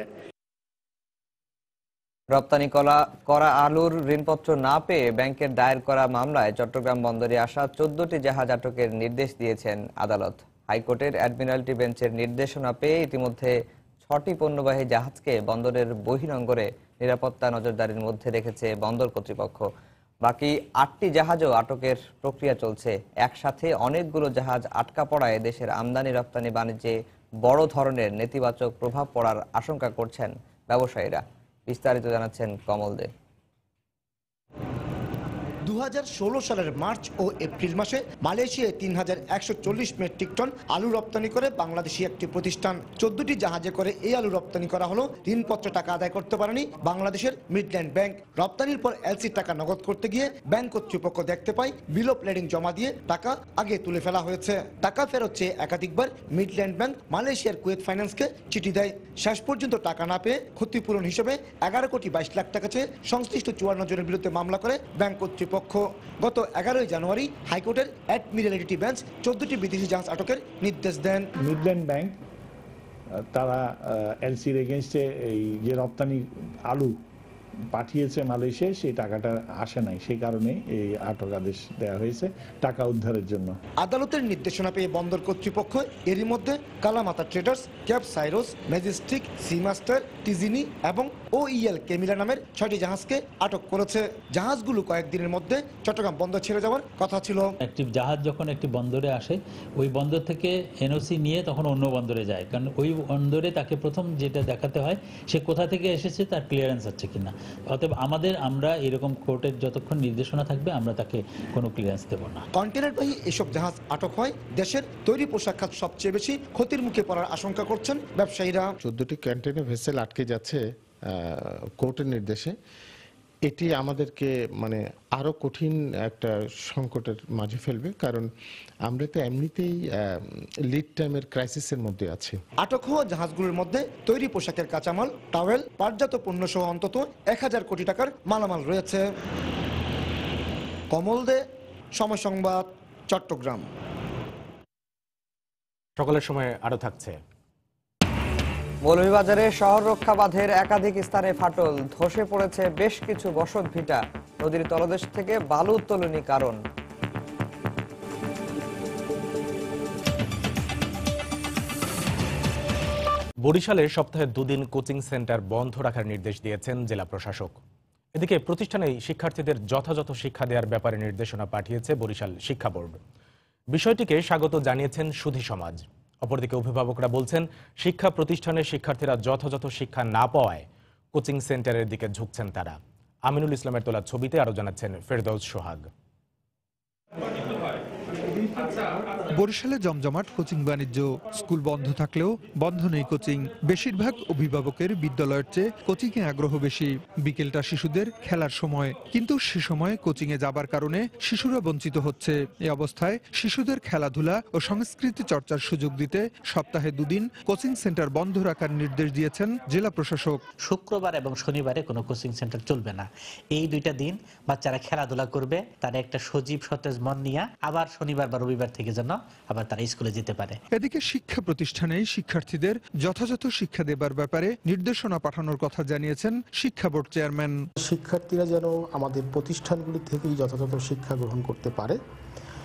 রপ্তানি করা আলুর ঋণপত্র না পেয়ে ব্যাংকের দায়ের করা মামলায় চট্টগ্রাম বন্দরে আসা 14টি জাহাজ আটকের নির্দেশ দিয়েছেন আদালত। হাইকোর্টের অ্যাডমিরাল্টি বেঞ্চের নির্দেশনা পেয়ে ইতিমধ্যে 6টি পণ্যবাহী জাহাজকে বন্দরের বহিরঙ্গরে নিরাপত্তা নজরদারির মধ্যে রেখেছে বন্দর কর্তৃপক্ষ। বাকি 8টি জাহাজও আটকের প্রক্রিয়া চলছে। একসাথে অনেকগুলো জাহাজ আটকা পড়ায় দেশের আমদানি রপ্তানি বাণিজ্যে বড় ধরনের নেতিবাচক প্রভাব পড়ার আশঙ্কা করছেন ব্যবসায়ীরা। বিস্তারিত জানাচ্ছেন কমল দে। 2016 সালের মার্চ ও এপ্রিল মাসে মালয়েশিয়ায় 3,140 মেট্রিক টন আলু রপ্তানি করে বাংলাদেশি একটি প্রতিষ্ঠান। 14টি জাহাজে করে এই আলু রপ্তানি করা হলো। ঋণপত্র টাকা আদায় করতে পারেনি বাংলাদেশের মিডল্যান্ড ব্যাংক। রপ্তানির পর এলসি টাকা নগদ করতে গিয়ে ব্যাংক কর্তৃপক্ষ দেখতে পায় বিল অফ লেডিং জমা দিয়ে টাকা আগে তুলে ফেলা হয়েছে। টাকা ফেরত চেয়ে একাধিকবার মিডল্যান্ড ব্যাংক মালয়েশিয়ার কুয়েত ফাইন্যান্সকে চিঠি দেয়। শেষ পর্যন্ত টাকা না পেয়ে ক্ষতিপূরণ হিসেবে 11 কোটি 22 লাখ টাকা চেয়ে সংশ্লিষ্ট 54 জনের বিরুদ্ধে মামলা করে ব্যাংক কর্তৃপক্ষ। গত 11 জানুয়ারি হাইকোর্টের অ্যাডমিরাল্টি বেঞ্চ 14টি বিদেশি জাহাজ আটকের নির্দেশ দেন। মিডল্যান্ড ব্যাংক তারা এলসির এগেনস্টে এই যে রপ্তানি আলু পাঠিয়েছে মালয়েশিয়ায়, সেই টাকাটা আসে নাই, সেই কারণে এই আটক আদেশ দেওয়া হয়েছে টাকা উদ্ধারের জন্য। আদালতের নির্দেশনা পেয়ে বন্দর কর্তৃপক্ষ এরই মধ্যে Kalamata Traders, Cap Syros, Majestic, Seamaster, টিজিনি এবং ওইএল কেমিলা নামের 6টি জাহাজকে আটক করেছে। জাহাজগুলো কয়েকদিনের মধ্যে চট্টগ্রাম বন্দর ছেড়ে যাওয়ার কথা ছিল। একটি জাহাজ যখন একটি বন্দরে আসে, ওই বন্দর থেকে এনওসি নিয়ে তখন অন্য বন্দরে যায়, কারণ ওই বন্দরে তাকে প্রথম যেটা দেখাতে হয় সে কোথা থেকে এসেছে, তার ক্লিয়ারেন্স আছে কিনা। অতএব আমরা এরকম কোর্টের যতক্ষণ নির্দেশনা থাকবে আমরা তাকে কোনো ক্লিয়ারেন্স দেব না। কন্টেনারবাহী এসব জাহাজ আটক হয় দেশের তৈরি পোশাক খাত সবচেয়ে বেশি ক্ষতির মুখে পড়ার আশঙ্কা করছেন ব্যবসায়ীরা। 14টি কন্টেনার ভেসেল আটকে যাচ্ছে কোর্টের নির্দেশে। এটি আমাদেরকে আরো কঠিন একটা সংকটের মাঝে ফেলবে, কারণ আমরা তো এমনিতেই লিড টাইমের ক্রাইসিসের মধ্যে আছি। আটক হওয়া জাহাজগুলোর মধ্যে তৈরি পোশাকের কাঁচামাল, টাওয়েল, পাটজাত পণ্য সহ অন্তত 1000 কোটি টাকার মালামাল রয়েছে। কমল দে, সময় সংবাদ, চট্টগ্রাম। সকলের সময় আরো থাকছে। মৌলভীবাজারে শহর রক্ষা বাঁধের একাধিক স্থানে ফাটল, ধসে পড়েছে বেশ কিছু বসত ভিটা। নদীর তলদেশ থেকে বালু উত্তোলনই কারণ। বরিশালে সপ্তাহে 2 দিন কোচিং সেন্টার বন্ধ রাখার নির্দেশ দিয়েছেন জেলা প্রশাসক। এদিকে প্রতিষ্ঠানে শিক্ষার্থীদের যথাযথ শিক্ষা দেওয়ার ব্যাপারে নির্দেশনা পাঠিয়েছে বরিশাল শিক্ষা বোর্ড। বিষয়টিকে স্বাগত জানিয়েছেন সুধী সমাজ। অপরদিকে অভিভাবকরা বলছেন, শিক্ষা প্রতিষ্ঠানে শিক্ষার্থীরা যথাযথ শিক্ষা না পাওয়ায় কোচিং সেন্টারের দিকে ঝুঁকছেন তারা। আমিনুল ইসলামের তোলা ছবিতে আরো জানাচ্ছেন ফেরদৌস সোহাগ। বরিশালে জমজমাট কোচিং বাণিজ্য। স্কুল বন্ধ থাকলেও বন্ধ নেই কোচিং। বেশিরভাগ অভিভাবকের বিদ্যালয়ের চেয়ে কোচিংয়ে আগ্রহ বেশি। বিকেলটা শিশুদের খেলার সময়, কিন্তু সে সময় কোচিংয়ে যাবার কারণে শিশুরা বঞ্চিত হচ্ছে। এই অবস্থায় শিশুদের খেলাধুলা ও সংস্কৃতি চর্চার সুযোগ দিতে সপ্তাহে 2 দিন কোচিং সেন্টার বন্ধ রাখার নির্দেশ দিয়েছেন জেলা প্রশাসক। শুক্রবার এবং শনিবারে কোনো কোচিং সেন্টার চলবে না। এই 2টা দিন বাচ্চারা খেলাধুলা করবে, তারা একটা সজীব সতেজ মন নিয়ে আবার শনিবার বা রবিবার থেকে যেন আবার তারা স্কুলে যেতে পারে। এদিকে শিক্ষা প্রতিষ্ঠানে শিক্ষার্থীদের যথাযথ শিক্ষা দেবার ব্যাপারে নির্দেশনা পাঠানোর কথা জানিয়েছেন শিক্ষা বোর্ড চেয়ারম্যান। শিক্ষার্থীরা যেন আমাদের প্রতিষ্ঠানগুলি থেকেই যথাযথ শিক্ষা গ্রহণ করতে পারে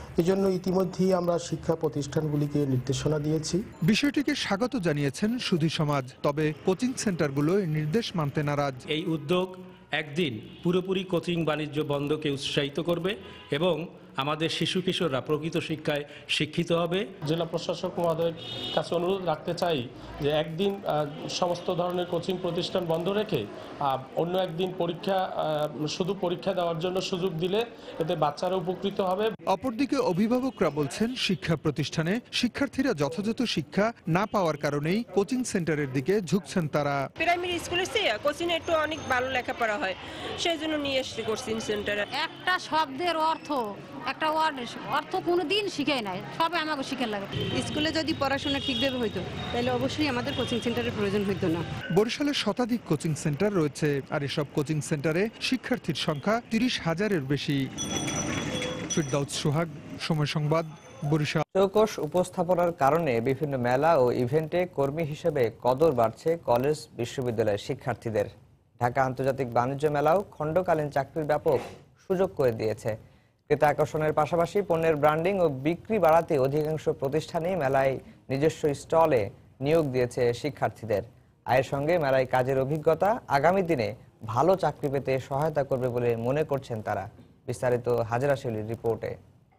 এজন্য ইতিমধ্যেই আমরা শিক্ষা প্রতিষ্ঠানগুলিকে নির্দেশনা দিয়েছি। বিষয়টিকে স্বাগত জানিয়েছেন সুধী সমাজ, তবে কোচিং সেন্টারগুলো এই নির্দেশ মানতে নারাজ। এই উদ্যোগ একদিন পুরোপুরি কোচিং বাণিজ্য বন্ধকে উৎসাহিত করবে এবং আমাদের শিশু কিশোররা প্রকৃত শিক্ষায় শিক্ষিত হবে। জেলা প্রশাসক মহোদয়ের কাছে অনুরোধ রাখতে চাই যে একদিন সমস্ত ধরনের কোচিং প্রতিষ্ঠান বন্ধ রেখে অন্য একদিন শুধু পরীক্ষা দেওয়ার জন্য সুযোগ দিলে এতে বাচ্চারা উপকৃত হবে। অপরদিকে অভিভাবকরা বলছেন শিক্ষা প্রতিষ্ঠানে শিক্ষার্থীরা যথাযথ শিক্ষা না পাওয়ার কারণেই কোচিং সেন্টারের দিকে ঝুঁকছেন তারা। প্রাইমারি স্কুলের চেয়ে কোচিং একটু অনেক ভালো লেখাপড়া হয়, সেই জন্য নিয়ে এসেছি কোচিং সেন্টারে। একটা শব্দের একটা অর্থ কোনোদিন শিখাই নাই, সবে আমাকে শিখে লাগে। স্কুলে যদি পড়াশোনা ঠিকভাবে হইতো তাহলে অবশ্যই আমাদের কোচিং সেন্টারের প্রয়োজন হইতো না। বরিশালে শতাধিক কোচিং সেন্টার রয়েছে, আর এসব কোচিং সেন্টারে শিক্ষার্থীর সংখ্যা 30,000-এর বেশি। ফিরদাউস সোহাগ, সময় সংবাদ, বরিশাল। চৌকস উপস্থাপনার কারণে বিভিন্ন মেলা ও ইভেন্টে কর্মী হিসেবে কদর বাড়ছে কলেজ বিশ্ববিদ্যালয়ের শিক্ষার্থীদের। ঢাকা আন্তর্জাতিক বাণিজ্য মেলাও খণ্ডকালীন চাকরির ব্যাপক সুযোগ করে দিয়েছে। ক্রেতা আকর্ষণের পাশাপাশি পণ্যের ব্র্যান্ডিং ও বিক্রি বাড়াতে অধিকাংশ প্রতিষ্ঠানই মেলায় নিজস্ব স্টলে নিয়োগ দিয়েছে শিক্ষার্থীদের। আয়ের সঙ্গে মেলায় কাজের অভিজ্ঞতা আগামী দিনে ভালো চাকরি পেতে সহায়তা করবে বলে মনে করছেন তারা। বিস্তারিত হাজরা শেলির রিপোর্টে।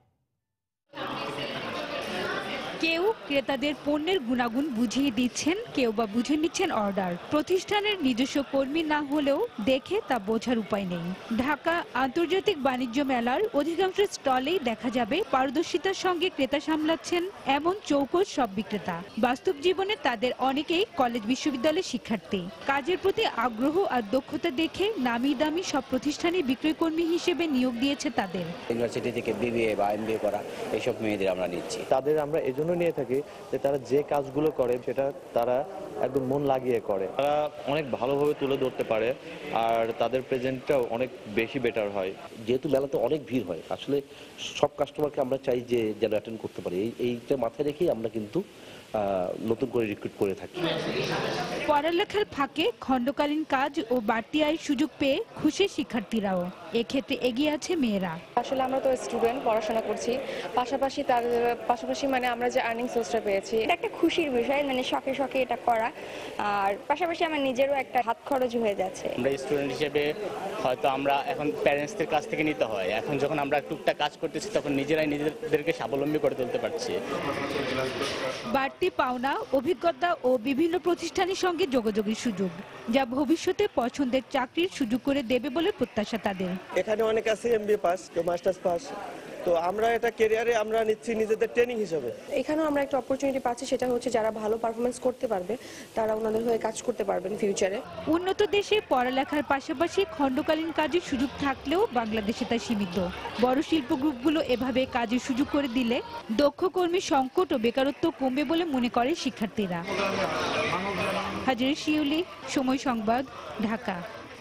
কেউ ক্রেতাদের পণ্যের গুণাগুণ বুঝিয়ে দিচ্ছেন, কেউ বা বুঝে নিচ্ছেন অর্ডার। প্রতিষ্ঠানের নিজস্ব কর্মী না হলেও দেখে তা বোঝার উপায় নেই। ঢাকা আন্তর্জাতিক বাণিজ্য মেলার অধিকাংশ স্টলেই দেখা যাবে পারদর্শিতার সঙ্গে ক্রেতা সামলাচ্ছেন এমন চৌকস সব বিক্রেতা। বাস্তব জীবনে তাদের অনেকেই কলেজ বিশ্ববিদ্যালয়ের শিক্ষার্থী। কাজের প্রতি আগ্রহ আর দক্ষতা দেখে নামি দামি সব প্রতিষ্ঠানই বিক্রয় কর্মী হিসেবে নিয়োগ দিয়েছে তাদের। ইউনিভার্সিটি থেকে বিবিএ বা এমবিএ করা এইসব মেয়েদের আমরা নিচ্ছি। তাদের আমরা এজন্য নিয়ে থাকি যে তারা যে কাজগুলো করে সেটা তারা একদম মন লাগিয়ে করে, তারা অনেক ভালোভাবে তুলে ধরতে পারে আর তাদের প্রেজেন্টটাও অনেক বেশি বেটার হয়। যেহেতু মেলাতে অনেক ভিড় হয়, আসলে সব কাস্টমারকে আমরা চাই যে যেন অ্যাটেন্ড করতে পারি, এইটা মাথায় রেখেই আমরা কিন্তু নতুন করে রিক্রুট করে থাকি। পড়ালেখার ফাঁকে খণ্ডকালীন কাজ ও বাড়তি আয়ের সুযোগ পেয়ে খুশি শিক্ষার্থীরাও। এক্ষেত্রে এগিয়ে আছে মেয়েরা। আসলে আমরা তো স্টুডেন্ট, পড়াশোনা করছি, পাশাপাশি মানে আমরা যে আর্নিং সোর্সটা পেয়েছি এটা একটা খুশির বিষয়, মানে শখে শখে এটা করা, আর পাশাপাশি আমার নিজেরও একটা হাত খরচ হয়ে যাচ্ছে। আমরা স্টুডেন্ট হিসেবে হয়তো আমরা এখন প্যারেন্টসদের কাছ থেকে নিতে হয়, এখন যখন আমরা টুকটাক কাজ করতেছি তখন নিজেরাই নিজেদেরকে স্বাবলম্বী করে তুলতে পারছি। বাড়তি পাওনা, অভিজ্ঞতা ও বিভিন্ন প্রতিষ্ঠানের সঙ্গে যোগাযোগের সুযোগ, যা ভবিষ্যতে পছন্দের চাকরির সুযোগ করে দেবে বলে প্রত্যাশা তাদের। এখানে অনেক আছে এমবিএ পাস, কেউ মাস্টার্স পাস, তো আমরা এটা ক্যারিয়ারে আমরা নিচ্ছি নিজেদের ট্রেনিং হিসেবে। এখানেও আমরা একটা অপরচুনিটি পাচ্ছি, সেটা হচ্ছে যারা ভালো পারফরমেন্স করতে পারবে তারা ওনাদের হয়ে কাজ করতে পারবেন ফিউচারে। উন্নত দেশে পড়ালেখার পাশাপাশি খণ্ডকালীন কাজের সুযোগ থাকলেও বাংলাদেশে তা সীমিত। বড় শিল্প গ্রুপগুলো এভাবে কাজের সুযোগ করে দিলে দক্ষ কর্মী সংকট ও বেকারত্ব কমবে বলে মনে করে শিক্ষার্থীরা। হাজরা শিউলি, সময় সংবাদ, ঢাকা।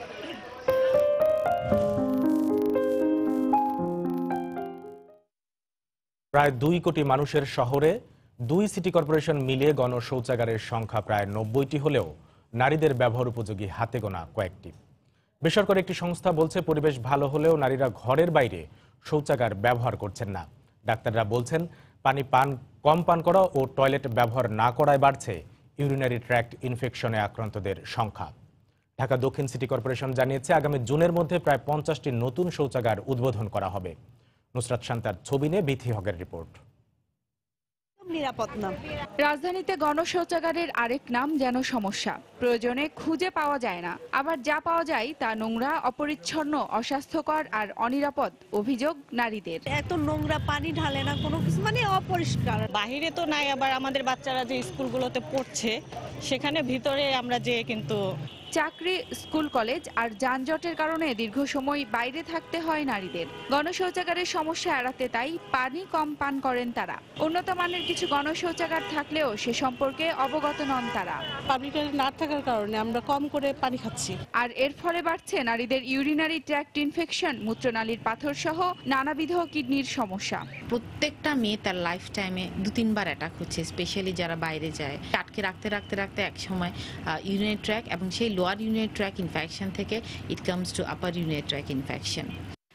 প্রায় 2 কোটি মানুষের শহরে 2 সিটি কর্পোরেশন মিলিয়ে গণশৌচাগারের সংখ্যা প্রায় 90টি হলেও নারীদের ব্যবহার উপযোগী হাতে গোনা কয়েকটি। বেসরকারি একটি সংস্থা বলছে পরিবেশ ভালো হলেও নারীরা ঘরের বাইরে শৌচাগার ব্যবহার করছেন না। ডাক্তাররা বলছেন পানি কম পান করা ও টয়লেট ব্যবহার না করায় বাড়ছে ইউরিনারি ট্র্যাক্ট ইনফেকশনে আক্রান্তদের সংখ্যা। ঢাকা দক্ষিণ সিটি কর্পোরেশন জানিয়েছে আগামী জুনের মধ্যে প্রায় 50টি নতুন শৌচাগার উদ্বোধন করা হবে। নুসরাত শান্তার ছবি নিয়ে বিথি হকের রিপোর্ট। নিরাপদ না। রাজধানীতে গণশৌচাগারের আরেক নাম যেন সমস্যা। প্রয়োজনে খুঁজে পাওয়া যায় না, আবার যা পাওয়া যায় তা নোংরা, অপরিচ্ছন্ন, অস্বাস্থ্যকর আর অনিরাপদ। অভিযোগ নারীদের। এত নোংরা, পানি ঢালে না, কোনো কিছু, মানে অপরিষ্কার। বাহিরে তো নাই, আবার আমাদের বাচ্চারা যে স্কুলগুলোতে পড়ছে সেখানে ভিতরে আমরা যে কিন্তু চাকরি, স্কুল, কলেজ আর যানজটের কারণে দীর্ঘ সময় বাইরে থাকতে হয় নারীদের। গণশৌচাগারের সমস্যা এড়াতে তাই পানি কম পান করেন তারা। উন্নত মানের কিছু গণশৌচাগার থাকলেও সে সম্পর্কে অবগত নন তারা। পাবলিক টয়লেট না থাকার কারণে আমরা কম করে পানি খাচ্ছি, আর এর ফলে বাড়ছে নারীদের ইউরিনারি ট্র্যাক্ট ইনফেকশন, মূত্রনালীর পাথর সহ নানাবিধ কিডনির সমস্যা। প্রত্যেকটা মেয়ে তার লাইফ টাইমে 2-3 বার অ্যাটাক হচ্ছে, স্পেশালি যারা বাইরে যায়। আটকে রাখতে এক সময় ইউরিনারি ট্র্যাক্ট এবং সেই লোয়ার ইউরিনারি ট্র্যাক্ট ইনফেকশন থেকে it comes to upper urinary tract infection.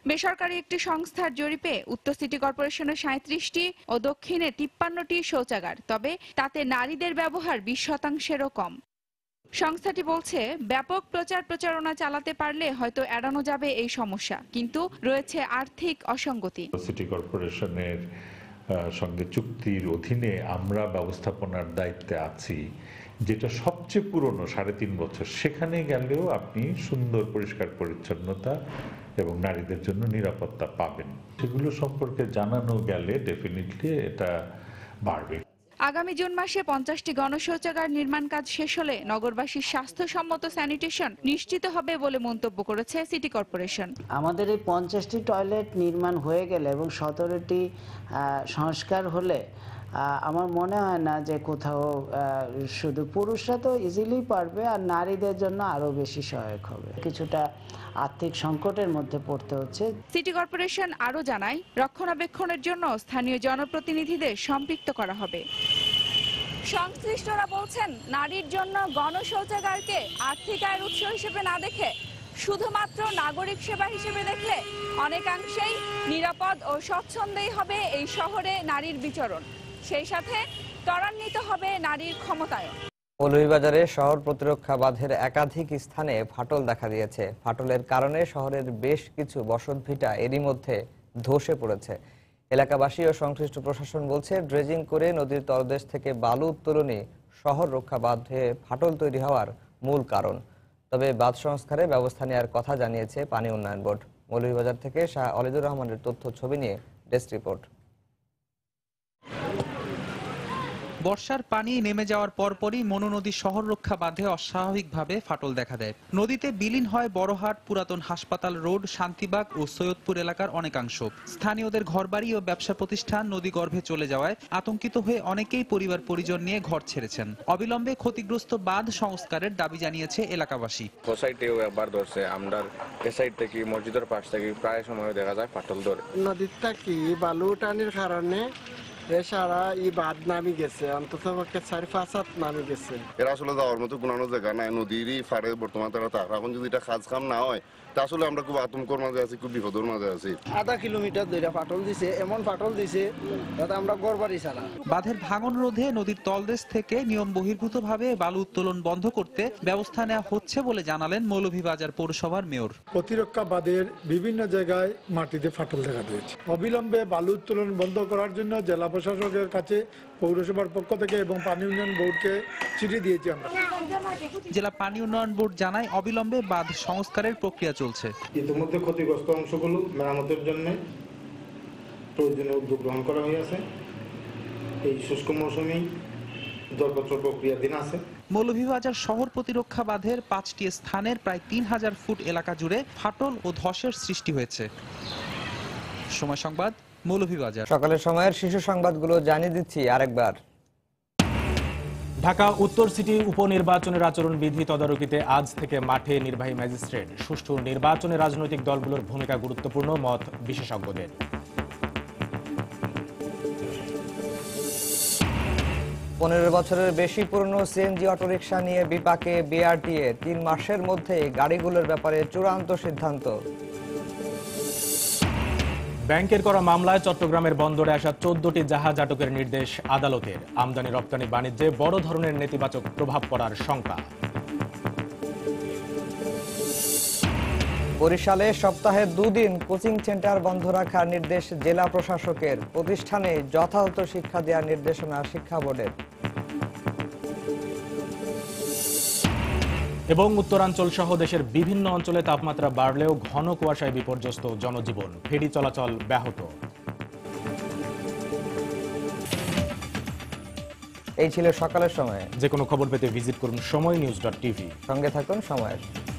বেসরকারি একটি সংস্থার জরিপে উত্তর সিটি কর্পোরেশনের 37টি ও দক্ষিণে 53টি শৌচাগার, তবে তাতে নারীদের ব্যবহার 20%-এরও কম। সংস্থাটি বলছে, ব্যাপক প্রচারণা চালাতে পারলে হয়তো এড়ানো যাবে এই সমস্যা, কিন্তু রয়েছে আর্থিক অসঙ্গতি। সিটি কর্পোরেশনের সঙ্গে চুক্তির অধীনে আমরা ব্যবস্থাপনার দায়িত্বে আছি, যেটা সবচেয়ে পুরনো 3.5 বছর, সেখানে গেলেও আপনি সুন্দর পরিষ্কার পরিচ্ছন্নতা এবং নারীদের জন্য নিরাপত্তা পাবেন। সেগুলো সম্পর্কে জানানো গেলে ডেফিনেটলি এটা বাড়বে। আগামী জুন মাসে 50টি গণশৌচাগার নির্মাণ কাজ শেষ হলে নগরবাসীর স্বাস্থ্যসম্মত স্যানিটেশন নিশ্চিত হবে বলে মন্তব্য করেছে সিটি কর্পোরেশন। আমাদের এই 50টি টয়লেট নির্মাণ হয়ে গেলে এবং 17টি সংস্কার হলে আমার মনে হয় না যে কোথাও শুধু পুরুষরা তো ইজিলি পারবে, আর নারীদের জন্য আরো বেশি সহায়ক হবে। কিছুটা আর্থিক সংকটের মধ্যে পড়তে হচ্ছে। সিটি কর্পোরেশন আরো জানায়, রক্ষণাবেক্ষণের জন্য স্থানীয় জনপ্রতিনিধিদের সম্পৃক্ত করা হবে। সংশ্লিষ্টরা বলছেন, নারীর জন্য গণশৌচাগারকে আর্থিক আয়ের উৎস হিসেবে না দেখে শুধুমাত্র নাগরিক সেবা হিসেবে দেখলে অনেকাংশেই নিরাপদ ও স্বচ্ছন্দেই হবে এই শহরে নারীর বিচরণ। সেই সাথে ত্বরান্বিত হবে নারীর ক্ষমতায়ন। মৌলভীবাজারে শহর প্রতিরক্ষা বাঁধের একাধিক স্থানে ফাটল দেখা দিয়েছে। ফাটলের কারণে শহরের বেশ কিছু বসতভিটা এরই মধ্যে ধসে পড়েছে। এলাকাবাসী ও সংশ্লিষ্ট প্রশাসন বলছে, ড্রেজিং করে নদীর তলদেশ থেকে বালু উত্তোলনই শহর রক্ষা বাঁধে ফাটল তৈরি হওয়ার মূল কারণ। তবে বাঁধ সংস্কারে ব্যবস্থা নেওয়ার কথা জানিয়েছে পানি উন্নয়ন বোর্ড। মৌলভীবাজার থেকে শাহ অলিদুর রহমানের তথ্য ছবি নিয়ে ডেস্ক রিপোর্ট। বর্ষার পানি নেমে যাওয়ার পরপরই মনু নদীর শহর রক্ষা বাঁধে অস্বাভাবিকভাবে ফাটল দেখা দেয়। নদীতে বিলীন হয় বড়হাট, পুরাতন হাসপাতাল রোড, শান্তিবাগ ও সৈয়দপুর এলাকার অনেকাংশ। স্থানীয়দের ঘরবাড়ি ও ব্যবসা প্রতিষ্ঠান নদীগর্ভে চলে যাওয়ায় আতঙ্কিত হয়ে অনেকেই পরিবার পরিজন নিয়ে ঘর ছেড়েছেন। অবিলম্বে ক্ষতিগ্রস্ত বাঁধ সংস্কারের দাবি জানিয়েছে এলাকাবাসী। সোসাইটিও একবার ধরছে, আমরা এ সাইড থেকে মসজিদের পাশ থেকে প্রায় সময় দেখা যায় ফাটল ধরে। নদীর থেকে বালু টানির কারণে সারা এই বাঁধ নামি গেছে, অন্তত 4-5 হাত নামি গেছে। এরা আসলে যাওয়ার মতো কোনো জায়গা নাই, নদীরই ফাড়ে বর্তমান তারা থাক। এখন যদি এটা কাজ কাম না হয় আসলে আমরা খুব আতঙ্কর মাঝে আছি, খুব বিপদের মাঝে আছি। 0.5 কিলোমিটার ধরে ফাটল দিছে, এমন ফাটল দিছে যাতে আমরা ঘরবাড়ি ছাড়া। বাঁধের ভাঙন রোধে নদীর তলদেশ থেকে নিয়ম বহির্ভূতভাবে বালু উত্তোলন বন্ধ করতে ব্যবস্থা নেওয়া হচ্ছে বলে জানালেন মৌলভীবাজার পৌরসভার মেয়র। প্রতিরক্ষা বাঁধের বিভিন্ন জায়গায় মাটিতে ফাটল দেখা দিয়েছে। অবিলম্বে বালু উত্তোলন বন্ধ করার জন্য জেলা প্রশাসকের কাছে পৌরসভার পক্ষ থেকে এবং পানি উন্নয়ন বোর্ডকে চিঠি দিয়েছি আমরা। জেলা পানি উন্নয়ন বোর্ড জানায়, অবিলম্বে বাঁধ সংস্কারের প্রক্রিয়া চলছে। ইতিমধ্যে ক্ষতিগ্রস্ত অংশগুলো মেরামতের জন্য প্রয়োজনীয় উদ্যোগ গ্রহণ করা হয়েছে। এই শুষ্ক মৌসুমেই দরপত্র প্রক্রিয়াধীন আছে। মৌলভীবাজার শহর প্রতিরক্ষা বাঁধের 5টি স্থানের প্রায় 3000 ফুট এলাকা জুড়ে ফাটল ও ধসের সৃষ্টি হয়েছে। সময় সংবাদ, মৌলভীবাজার। সকালের সময়ের শীর্ষ সংবাদগুলো জানিয়ে দিচ্ছি আরেকবার। ঢাকা উত্তর সিটি উপনির্বাচনের আচরণবিধি তদারকিতে আজ থেকে মাঠে নির্বাহী ম্যাজিস্ট্রেট। সুষ্ঠু নির্বাচনে রাজনৈতিক দলগুলোর ভূমিকা গুরুত্বপূর্ণ, মত বিশেষজ্ঞদের। পনেরো বছরের বেশি পুরনো সিএনজি অটোরিকশা নিয়ে বিপাকে বিআরটিএ। 3 মাসের মধ্যে গাড়িগুলোর ব্যাপারে চূড়ান্ত সিদ্ধান্ত। ব্যাংকের করা মামলায় চট্টগ্রামের বন্দরে আসা 14টি জাহাজ আটকের নির্দেশ আদালতের। আমদানি রপ্তানি বাণিজ্যে বড় ধরনের নেতিবাচক প্রভাব পড়ার শঙ্কা। বরিশালে সপ্তাহে 2 দিন কোচিং সেন্টার বন্ধ রাখার নির্দেশ জেলা প্রশাসকের। প্রতিষ্ঠানে যথাযথ শিক্ষা দেওয়ার নির্দেশনা শিক্ষা বোর্ডের। এবং উত্তরাঞ্চল সহ দেশের বিভিন্ন অঞ্চলে তাপমাত্রা বাড়লেও ঘন কুয়াশায় বিপর্যস্ত জনজীবন, ফেরি চলাচল ব্যাহত। এই ছিল সকালের সময়। যে কোনো খবর পেতে ভিজিট করুন সময়নিউজ.tv। সঙ্গে থাকুন সময়ের।